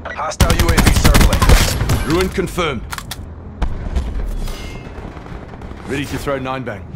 Hostile UAV circling. Ruin confirmed. Ready to throw 9 bang.